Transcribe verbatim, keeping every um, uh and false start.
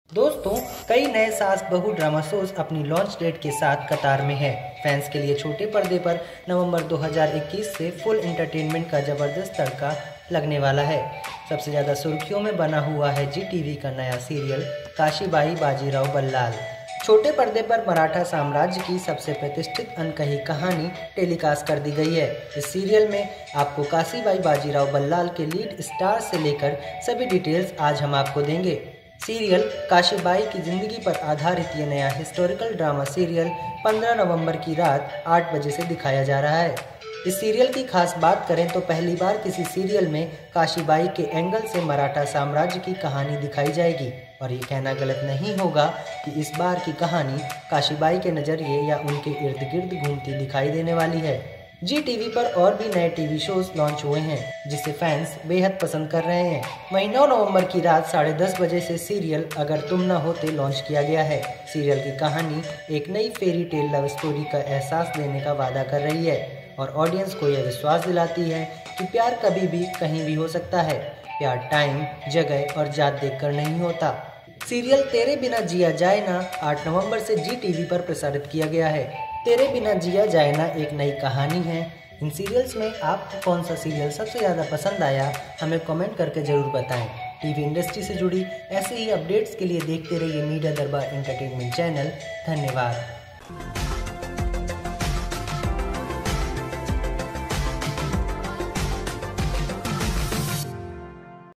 दोस्तों, कई नए सास बहू ड्रामा शोज अपनी लॉन्च डेट के साथ कतार में हैं। फैंस के लिए छोटे पर्दे पर नवंबर दो हज़ार इक्कीस से फुल एंटरटेनमेंट का जबरदस्त तड़का लगने वाला है। सबसे ज़्यादा सुर्खियों में बना हुआ है जी टीवी का नया सीरियल काशीबाई बाजीराव बल्लाल। छोटे पर्दे पर मराठा साम्राज्य की सबसे प्रतिष्ठित अनकही कहानी टेलीकास्ट कर दी गई है। इस सीरियल में आपको काशीबाई बाजीराव बल्लाल के लीड स्टार से लेकर सभी डिटेल्स आज हम आपको देंगे। सीरियल काशीबाई की जिंदगी पर आधारित ये नया हिस्टोरिकल ड्रामा सीरियल पंद्रह नवंबर की रात आठ बजे से दिखाया जा रहा है। इस सीरियल की खास बात करें तो पहली बार किसी सीरियल में काशीबाई के एंगल से मराठा साम्राज्य की कहानी दिखाई जाएगी और ये कहना गलत नहीं होगा कि इस बार की कहानी काशीबाई के नज़रिए या उनके इर्द गिर्द घूमती दिखाई देने वाली है। जी टीवी पर और भी नए टीवी शोज लॉन्च हुए हैं जिसे फैंस बेहद पसंद कर रहे हैं। वहीं नौ नवंबर की रात साढ़े दस बजे से सीरियल अगर तुम न होते लॉन्च किया गया है। सीरियल की कहानी एक नई फेरी टेल लव स्टोरी का एहसास देने का वादा कर रही है और ऑडियंस को यह विश्वास दिलाती है कि प्यार कभी भी कहीं भी हो सकता है। प्यार टाइम, जगह और जात देखकर नहीं होता। सीरियल तेरे बिना जिया जाए ना आठ नवंबर से जी टीवी पर प्रसारित किया गया है। तेरे बिना जिया जाए ना एक नई कहानी है। इन सीरियल्स में आपको कौन सा सीरियल सबसे ज़्यादा पसंद आया, हमें कमेंट करके ज़रूर बताएं। टीवी इंडस्ट्री से जुड़ी ऐसे ही अपडेट्स के लिए देखते रहिए मीडिया दरबार एंटरटेनमेंट चैनल। धन्यवाद।